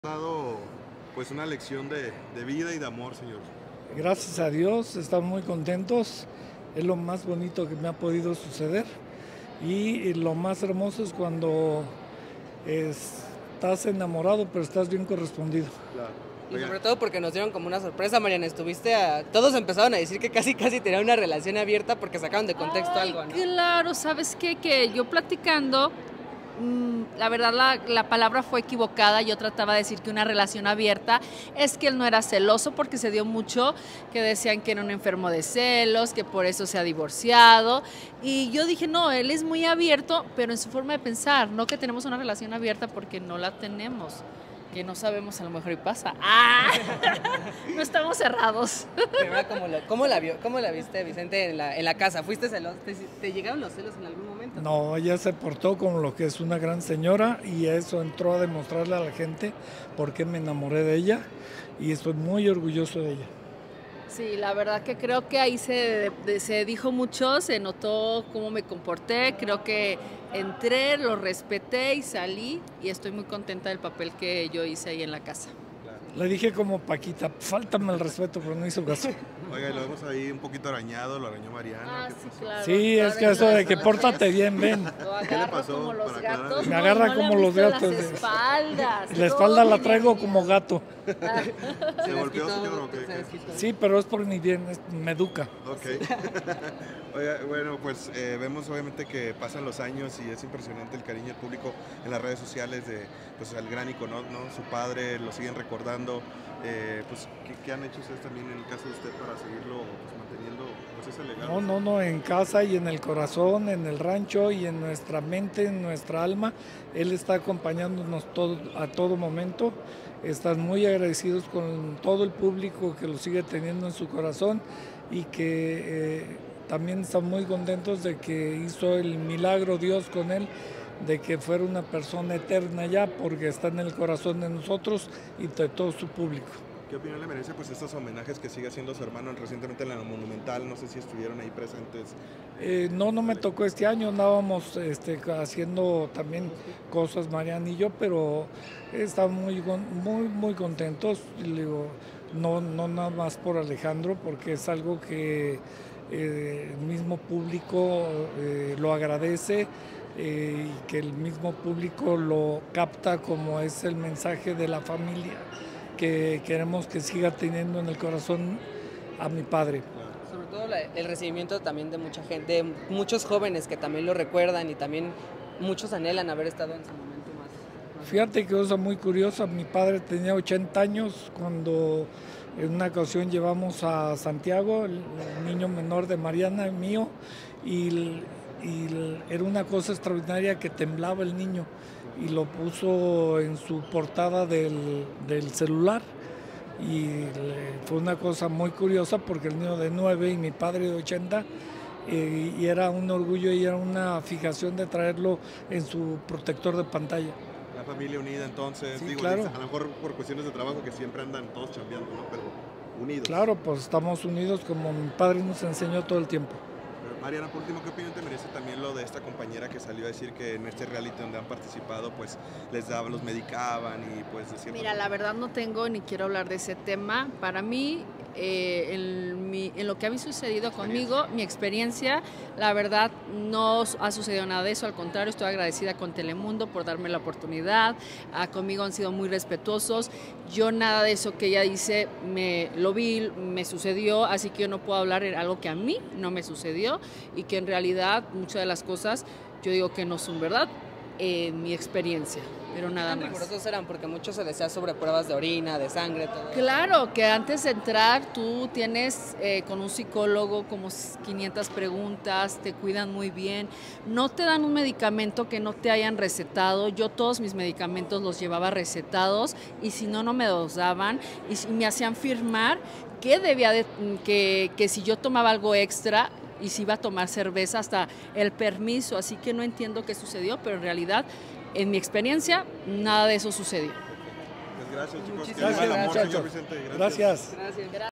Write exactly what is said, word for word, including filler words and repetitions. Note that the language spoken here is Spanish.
Dado pues una lección de, de vida y de amor, señor. Gracias a Dios, estamos muy contentos, es lo más bonito que me ha podido suceder y lo más hermoso es cuando estás enamorado pero estás bien correspondido. Claro. Y sobre todo porque nos dieron como una sorpresa, Mariana, estuviste a... Todos empezaron a decir que casi casi tenían una relación abierta porque sacaron de contexto Ay, algo, ¿no? Claro, ¿sabes qué? Que yo platicando, mmm, la verdad la, la palabra fue equivocada, yo trataba de decir que una relación abierta es que él no era celoso porque se dio mucho, que decían que era un enfermo de celos, que por eso se ha divorciado, y yo dije, no, él es muy abierto, pero en su forma de pensar, no que tenemos una relación abierta porque no la tenemos. Que no sabemos, a lo mejor y pasa. ¡Ah! No estamos cerrados. Pero ¿cómo, la, cómo, la vio, ¿Cómo la viste, Vicente, en la, en la casa? ¿Fuiste celoso? ¿Te, ¿Te llegaron los celos en algún momento? No, ella se portó como lo que es una gran señora y eso entró a demostrarle a la gente por qué me enamoré de ella y estoy muy orgulloso de ella. Sí, la verdad que creo que ahí se, se dijo mucho, se notó cómo me comporté, creo que entré, lo respeté y salí y estoy muy contenta del papel que yo hice ahí en la casa. Le dije como Paquita, fáltame el respeto, pero no hizo caso. Oiga, lo vemos ahí un poquito arañado, lo arañó Mariana. Ah, ¿Qué sí, pasó? claro. Sí, es que eso de que pórtate bien, ven. Lo agarro ¿Qué le pasó como los para aclarar? gatos. Me no, agarra no le como han los visto gatos. Las espaldas. La espalda la todo, traigo niña. como gato. ¿Se golpeó, señor, o qué? Se desquitó. Sí, pero es por mi bien, es- me educa. Ok. Oiga, bueno, pues eh, vemos obviamente que pasan los años y es impresionante el cariño del público en las redes sociales de pues al gran icono, ¿no? Su padre, lo siguen recordando. Eh, pues, ¿qué, ¿qué han hecho ustedes también en el caso de usted para seguirlo pues, manteniendo pues, ese legado? No, no, no, en casa y en el corazón, en el rancho y en nuestra mente, en nuestra alma. Él está acompañándonos todo, a todo momento. Están muy agradecidos con todo el público que lo sigue teniendo en su corazón y que eh, también están muy contentos de que hizo el milagro Dios con él, de que fuera una persona eterna ya, porque está en el corazón de nosotros y de todo su público. ¿Qué opinión le merece pues estos homenajes que sigue haciendo su hermano recientemente en la Monumental? No sé si estuvieron ahí presentes. Eh, no, no me tocó este año, andábamos este, haciendo también cosas Mariana y yo, pero estamos muy, muy, muy contentos, y le digo, no, no nada más por Alejandro, porque es algo que eh, el mismo público eh, lo agradece eh, y que el mismo público lo capta como es el mensaje de la familia que queremos que siga teniendo en el corazón a mi padre. Sobre todo la, el recibimiento también de mucha gente, de muchos jóvenes que también lo recuerdan y también muchos anhelan haber estado en su momento más. más Fíjate que cosa muy curiosa, mi padre tenía ochenta años cuando en una ocasión llevamos a Santiago, el niño menor de Mariana y mío, y, y era una cosa extraordinaria que temblaba el niño y lo puso en su portada del, del celular. Y le, fue una cosa muy curiosa porque el niño de nueve y mi padre de ochenta, eh, y era un orgullo y era una fijación de traerlo en su protector de pantalla. La familia unida entonces, Sí, digo, claro. a lo mejor por cuestiones de trabajo que siempre andan todos chambeando, ¿no? Pero unidos. Claro, pues estamos unidos como mi padre nos enseñó todo el tiempo. Mariana, por último, ¿qué opinión te merece también lo de esta compañera que salió a decir que en este reality donde han participado, pues les daban, los medicaban y pues decían... Mira, la verdad no tengo ni quiero hablar de ese tema. Para mí, eh, en, mi, en lo que ha sucedido conmigo, mi experiencia, la verdad no ha sucedido nada de eso. Al contrario, estoy agradecida con Telemundo por darme la oportunidad. Ah, conmigo han sido muy respetuosos. Yo nada de eso que ella dice, me lo vi, me sucedió, así que yo no puedo hablar de algo que a mí no me sucedió y que en realidad muchas de las cosas yo digo que no son verdad en mi experiencia, pero nada más. rigurosos eran porque mucho se decía sobre pruebas de orina, de sangre, todo. Claro, que antes de entrar tú tienes eh, con un psicólogo como quinientas preguntas, te cuidan muy bien, no te dan un medicamento que no te hayan recetado. Yo todos mis medicamentos los llevaba recetados y si no, no me los daban y si me hacían firmar que debía de, que, que si yo tomaba algo extra y si iba a tomar cerveza, hasta el permiso, así que no entiendo qué sucedió, pero en realidad, en mi experiencia, nada de eso sucedió. Pues gracias, chicos. Muchísimas Que viva el amor, gracias, señor muchachos. Vicente. Gracias. Gracias.